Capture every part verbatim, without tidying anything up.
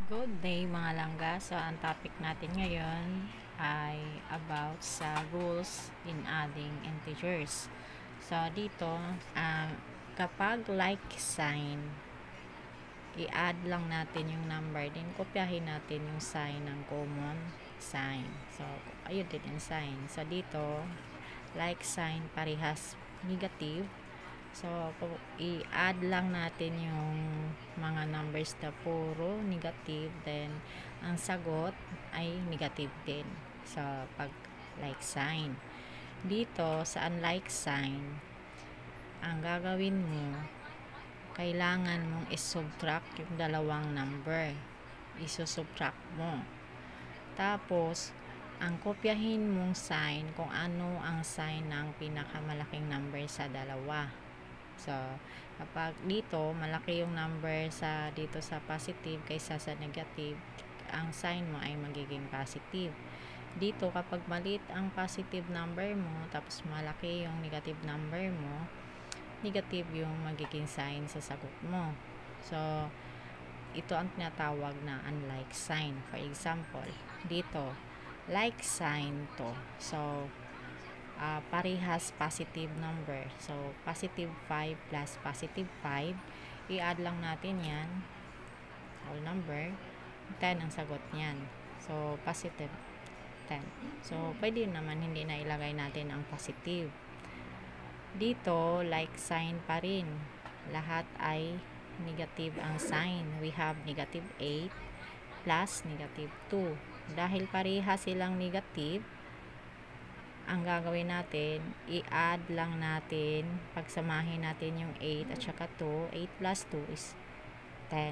Good day mga langga. So, ang topic natin ngayon ay about sa rules in adding integers. So, dito, um, kapag like sign, i-add lang natin yung number, din kopyahin natin yung sign ng common sign. So, ayun din yung sign. So, dito, like sign parehas negative. So, i-add lang natin yung mga numbers na puro negative, then ang sagot ay negative din. So, pag like sign. Dito, sa unlike sign, ang gagawin mo, kailangan mong isubtract yung dalawang number. Isusubtract mo. Tapos, ang kopyahin mong sign kung ano ang sign ng pinakamalaking number sa dalawa. So, kapag dito, malaki yung number sa dito sa positive kaysa sa negative, ang sign mo ay magiging positive. Dito, kapag maliit ang positive number mo, tapos malaki yung negative number mo, negative yung magiging sign sa sagot mo. So, ito ang tinatawag na unlike sign. For example, dito, like sign to. So, Uh, parehas positive number. So, positive five plus positive five. I-add lang natin yan. Whole number. ten ang sagot niyan. So, positive ten. So, pwede naman hindi na ilagay natin ang positive. Dito, like sign pa rin. Lahat ay negative ang sign. We have negative eight plus negative two. Dahil parehas silang negative, ang gagawin natin, i-add lang natin, pagsamahin natin yung eight at saka two. eight plus two is ten.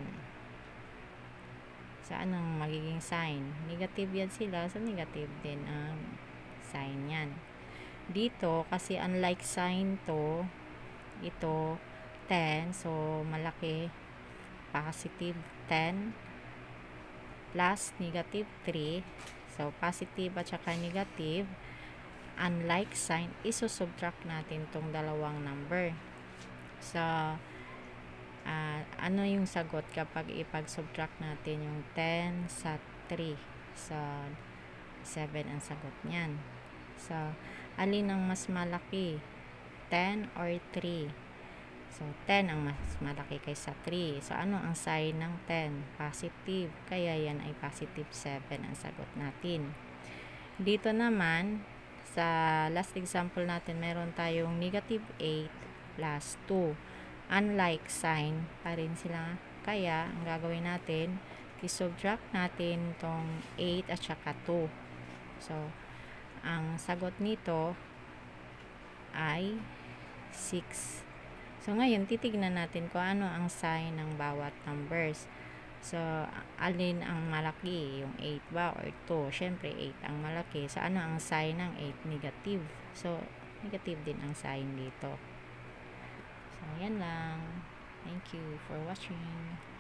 So, anong magiging sign? Negative yan sila, so negative din ang sign yan. Dito, kasi unlike sign to, ito, ten, so malaki, positive ten, plus negative three, so positive at saka negative, unlike sign, isusubtract natin tong dalawang number. So, uh, ano yung sagot kapag ipag-subtract natin yung ten sa three? So, seven ang sagot niyan. So, alin ang mas malaki? ten or three? So, ten ang mas malaki kaysa three. So, ano ang sign ng ten? Positive. Kaya yan ay positive seven ang sagot natin. Dito naman, sa last example natin, meron tayong negative eight plus two. Unlike sign, pa rin sila. Kaya, ang gagawin natin, i-subtract natin tong eight at saka two. So, ang sagot nito ay six. So, ngayon, titignan natin kung ano ang sign ng bawat numbers. So, alin ang malaki? Yung eight ba or two? Siyempre, eight ang malaki. So, ano ang sign ng eight? Negative. So, negative din ang sign dito. So, yan lang. Thank you for watching.